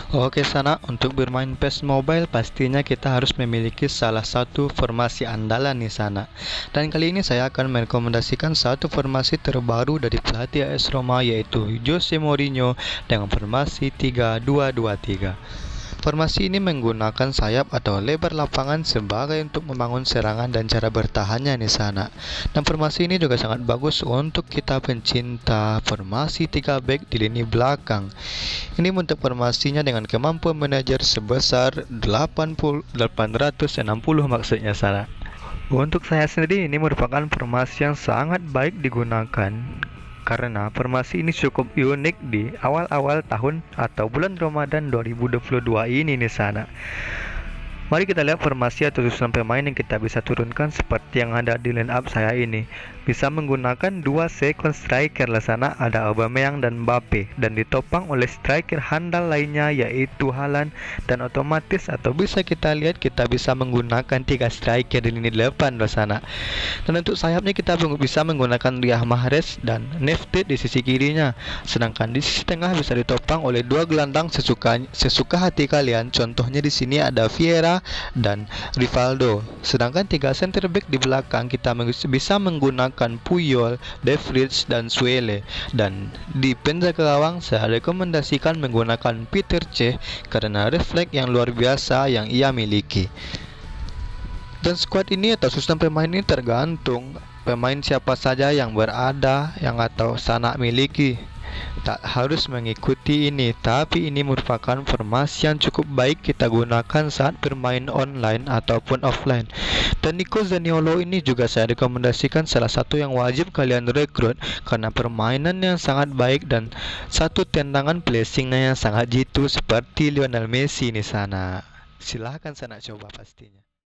Oke Sana, untuk bermain PES Mobile pastinya kita harus memiliki salah satu formasi andalan nih Sana. Dan kali ini saya akan merekomendasikan satu formasi terbaru dari pelatih AS Roma, yaitu Jose Mourinho dengan formasi 3-2-2-3. Formasi ini menggunakan sayap atau lebar lapangan sebagai untuk membangun serangan dan cara bertahannya di sana. Dan formasi ini juga sangat bagus untuk kita pencinta formasi 3 back di lini belakang. Ini bentuk formasinya dengan kemampuan manajer sebesar 860 maksudnya sana. Untuk saya sendiri ini merupakan formasi yang sangat baik digunakan karena formasi ini cukup unik di awal-awal tahun atau bulan Ramadan 2022 ini nih sana. Mari kita lihat formasi atau susunan pemain yang kita bisa turunkan seperti yang ada di line up saya ini. Bisa menggunakan dua second striker lah sana, ada Aubameyang dan Mbappe, dan ditopang oleh striker handal lainnya yaitu Haaland, dan otomatis atau bisa kita lihat kita bisa menggunakan 3 striker di lini depan lah sana. Dan untuk sayapnya kita bisa menggunakan Riyad Mahrez dan Nefteh di sisi kirinya. Sedangkan di sisi tengah bisa ditopang oleh 2 gelandang sesuka hati kalian. Contohnya di sini ada Vieira dan Rivaldo. Sedangkan 3 center back di belakang kita bisa menggunakan Puyol, De Vrij dan Suele. Dan di penjaga gawang saya rekomendasikan menggunakan Peter Cech karena refleks yang luar biasa yang ia miliki. Dan squad ini atau susunan pemain ini tergantung pemain siapa saja yang berada yang atau Sana miliki. Tak harus mengikuti ini, tapi ini merupakan formasi yang cukup baik kita gunakan saat bermain online ataupun offline. Dan Nico Zaniolo ini juga saya rekomendasikan salah satu yang wajib kalian rekrut karena permainan yang sangat baik dan satu tendangan placingnya yang sangat jitu seperti Lionel Messi di sana. Silahkan Sana coba pastinya.